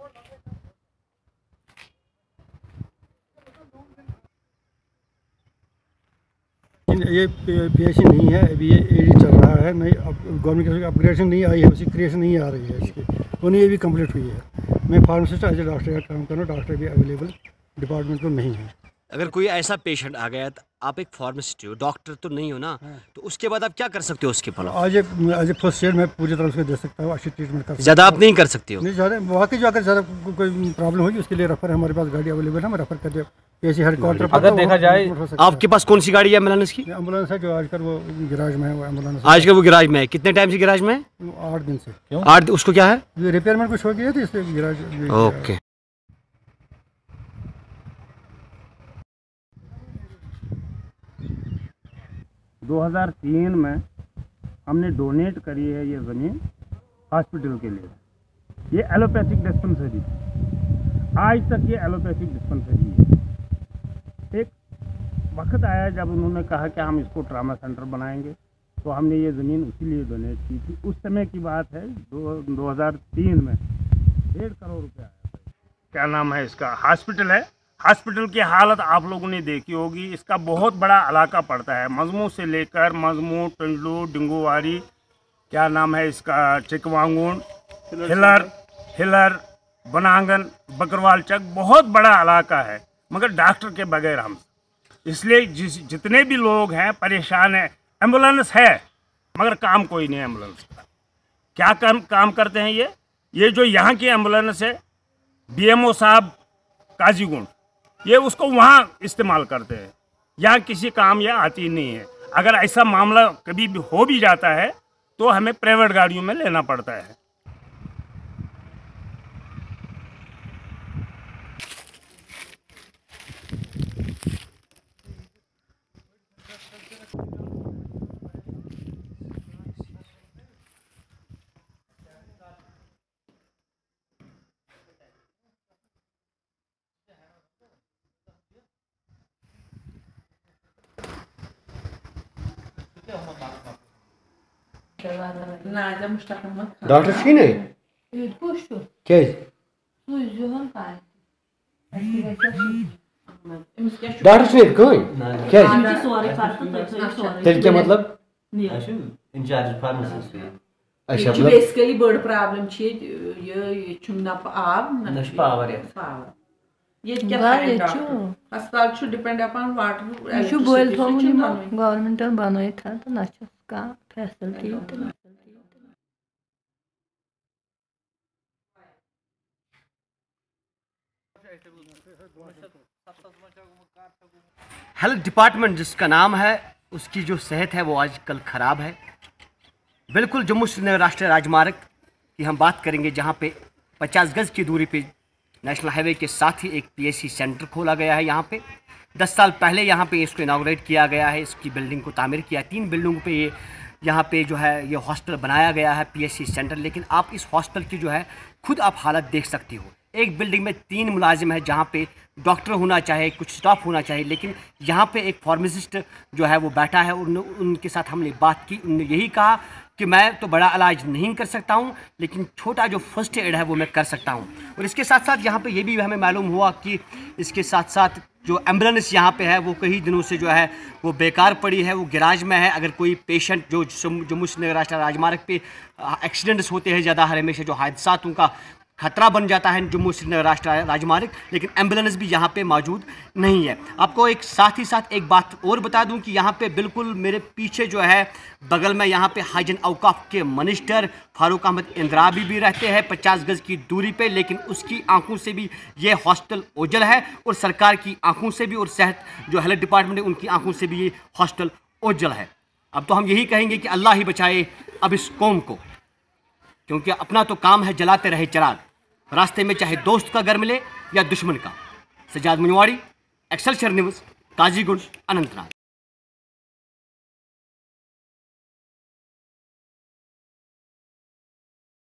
ये पीएचसी नहीं है, अभी ये एडी चल रहा है, नहीं गवर्नमेंट की अपग्रेडेशन नहीं आई है, उसकी क्रिएशन नहीं आ रही है इसकी, वो नहीं ये भी कंप्लीट हुई है। मैं फार्मासिस्ट एज ए डॉक्टर का काम कर रहा हूँ, डॉक्टर भी अवेलेबल डिपार्टमेंट में नहीं है। अगर कोई ऐसा पेशेंट आ गया तो आप एक फार्मासिस्ट हो, डॉक्टर तो नहीं हो ना, तो उसके बाद आप क्या कर सकते हो उसके फॉलो? आज ए फर्स्ट एड मैं पूरी तरह से दे सकता हूँ, अच्छी ट्रीटमेंट कर सकता हूँ। ज़्यादा आप नहीं कर सकते हो? नहीं ज़्यादा, बाकी जो अगर ज़्यादा कोई प्रॉब्लम होगी उसके लिए रेफर हमारे पास गाड़ी अवेलेबल है, हम रेफर कर दे पीएचसी हेडक्वार्टर पर। अगर देखा जाए आपके पास कौन सी गाड़ी है एम्बुलेंस की? एम्बुलेंस है जो आजकल वो गिराज में है, वो एम्बुलेंस आज का वो गिराज में है। कितने टाइम से गिराज में है? 8 दिन से। क्यों? 8? उसको क्या है? ये रिपेयरमेंट कुछ हो गया था इसलिए गिराज। ओके। दो 2003 में हमने डोनेट करी है ये ज़मीन हॉस्पिटल के लिए। ये एलोपैथिक डिस्पेंसरी, आज तक ये एलोपैथिक डिस्पेंसरी है। एक वक्त आया जब उन्होंने कहा कि हम इसको ट्रामा सेंटर बनाएंगे, तो हमने ये ज़मीन उसी लिए डोनेट की थी। उस समय की बात है, 2003 में 1.5 करोड़ रुपये आया था। क्या नाम है इसका, हॉस्पिटल है। हॉस्पिटल की हालत आप लोगों ने देखी होगी। इसका बहुत बड़ा इलाका पड़ता है, मजमू से लेकर मजमू, टंडलू, डिंगोवारी, क्या नाम है इसका, चिकवांगुन, हिलर, बनांगन, बकरवाल चक, बहुत बड़ा इलाका है, मगर डॉक्टर के बगैर हम, इसलिए जितने भी लोग हैं परेशान हैं। एम्बुलेंस है मगर काम कोई नहीं है एम्बुलेंस का। क्या काम करते हैं ये जो यहाँ की एम्बुलेंस है, बीएमओ साहब काजीगुंड, ये उसको वहाँ इस्तेमाल करते हैं, यहाँ किसी काम यह आती नहीं है। अगर ऐसा मामला कभी भी हो भी जाता है तो हमें प्राइवेट गाड़ियों में लेना पड़ता है। डॉक्टर छी नहीं क्या डॉक्टर छी कहीं क्या तेल क्या मतलब इंचार्ज फार्मासिस्ट। अच्छा मतलब बेसिकली बड़ प्रॉब्लम ये न आब न पावर ये क्या अस्पताल छु डिपेंड अपॉन वाटर। ये बोल गवर्नमेंट बनाई था तो ना का फैसिलिटी। हेल्थ डिपार्टमेंट जिसका नाम है, उसकी जो सेहत है वो आजकल ख़राब है। बिल्कुल जम्मू श्रीनगर राष्ट्रीय राजमार्ग की हम बात करेंगे, जहाँ पे 50 गज़ की दूरी पे नेशनल हाईवे के साथ ही एक पीएचसी सेंटर खोला गया है। यहाँ पे 10 साल पहले यहाँ पे इसको इनाग्रेट किया गया है, इसकी बिल्डिंग को तामीर किया, 3 बिल्डिंगों पे ये यहाँ पे जो है ये हॉस्टल बनाया गया है पीएचसी सेंटर। लेकिन आप इस हॉस्टल की जो है खुद आप हालत देख सकती हो। एक बिल्डिंग में 3 मुलाजिम है, जहाँ पे डॉक्टर होना चाहिए, कुछ स्टाफ होना चाहिए, लेकिन यहाँ पे एक फार्मासिस्ट जो है वो बैठा है। उनके साथ हमने बात की, उन्होंने यही कहा कि मैं तो बड़ा इलाज नहीं कर सकता हूँ, लेकिन छोटा जो फर्स्ट एड है वो मैं कर सकता हूँ। और इसके साथ साथ यहाँ पे ये भी हमें मालूम हुआ कि इसके साथ साथ जो एम्बुलेंस यहाँ पे है वो कई दिनों से जो है वो बेकार पड़ी है, वो गैराज में है। अगर कोई पेशेंट जो जम्मू श्रीनगर राष्ट्रीय राजमार्ग पे एक्सीडेंट्स होते हैं ज़्यादा, हमेशा जो हादसात उनका खतरा बन जाता है जम्मू श्रीनगर राष्ट्रीय राजमार्ग, लेकिन एम्बुलेंस भी यहाँ पे मौजूद नहीं है। आपको एक साथ ही साथ एक बात और बता दूं कि यहाँ पे बिल्कुल मेरे पीछे जो है बगल में यहाँ पे हाइजन औकाफ के मिनिस्टर फारूक अहमद इंद्राबी भी रहते हैं 50 गज़ की दूरी पे, लेकिन उसकी आंखों से भी ये हॉस्टल ओझल है और सरकार की आंखों से भी और सेहत जो हेल्थ डिपार्टमेंट है उनकी आंखों से भी ये हॉस्टल ओझल है। अब तो हम यही कहेंगे कि अल्लाह ही बचाए अब इस कौम को, क्योंकि अपना तो काम है जलाते रहे चिराग, रास्ते में चाहे दोस्त का घर मिले या दुश्मन का। Sajad Munwari, Excelsior News, Qazigund, Anantnag.